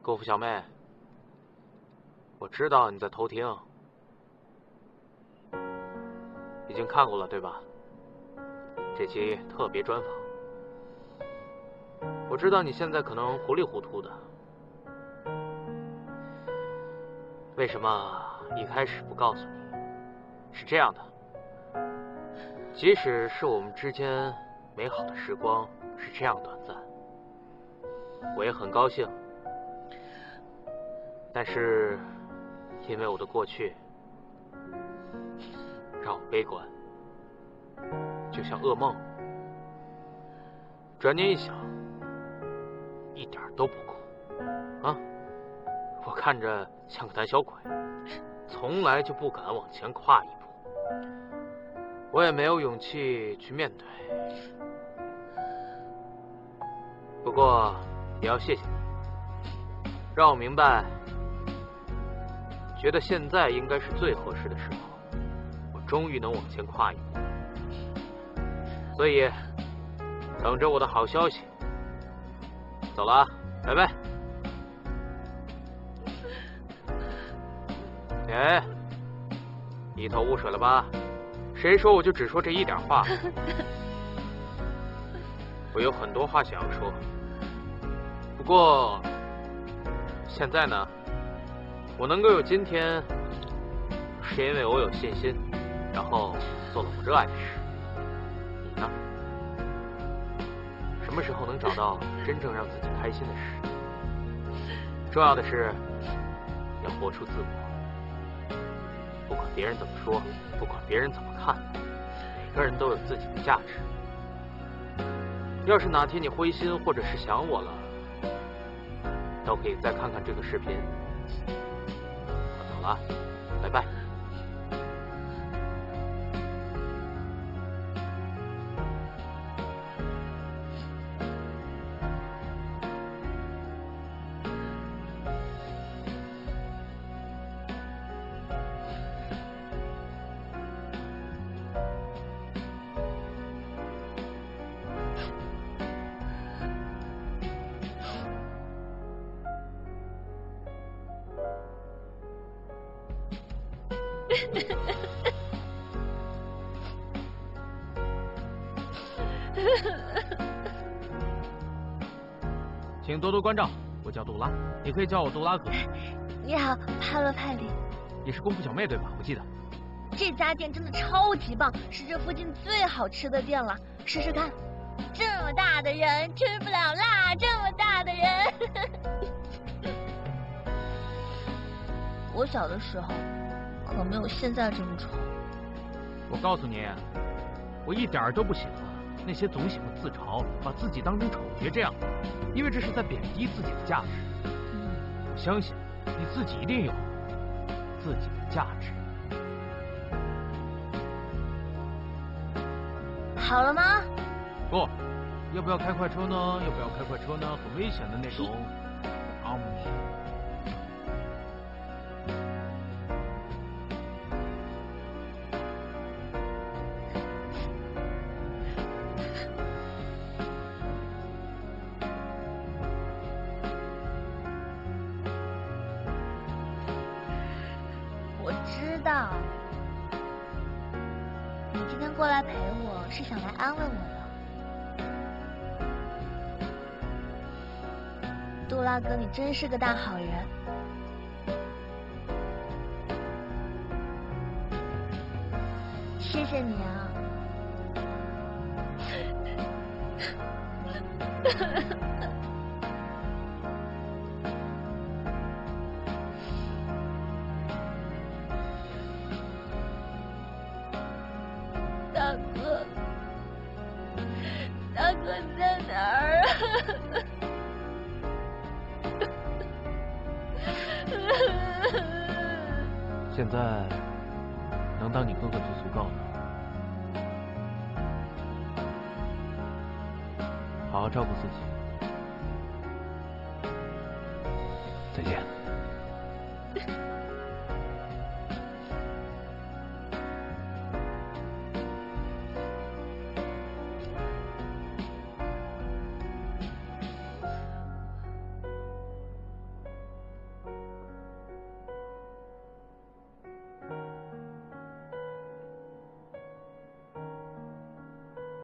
姑父小妹，我知道你在偷听，已经看过了对吧？这期特别专访。我知道你现在可能糊里糊涂的，为什么一开始不告诉你？是这样的，即使是我们之间美好的时光是这样短暂，我也很高兴。但是，因为我的过去让我悲观，就像噩梦。转念一想，一点都不酷啊！我看着像个胆小鬼，从来就不敢往前跨一步，我也没有勇气去面对。不过也要谢谢你，让我明白。觉得现在应该是最合适的时候，我终于能往前跨一步，所以等着我的好消息。走了啊，拜拜。哎，一头雾水了吧？谁说我就只说这一点话？我有很多话想要说，不过现在呢？我能够有今天，是因为我有信心，然后做了我热爱的事。你呢？什么时候能找到真正让自己开心的事？重要的是要活出自我，不管别人怎么说，不管别人怎么看，每个人都有自己的价值。要是哪天你灰心或者是想我了，都可以再看看这个视频。好，拜拜。请多多关照，我叫杜拉，你可以叫我杜拉哥。 你好，帕洛派里。 你是功夫小妹对吧？我记得。 这家店真的超级棒，是这附近最好吃的店了，试试看。这么大的人吃不了辣，这么大的人。我小的时候可没有现在这么丑。 我告诉你，我一点都不喜欢那些总喜欢自嘲，把自己当成丑角这样的，因为这是在贬低自己的价值。我相信你自己一定有自己的价值。 好了吗？ 不，要不要开快车呢？要不要开快车呢？很危险的那种。 我知道，你今天过来陪我是想来安慰我的。杜拉哥，你真是个大好人。谢谢你啊。大哥，大哥在哪儿啊？ 现在能当你哥哥就足够了，好好照顾自己。再见。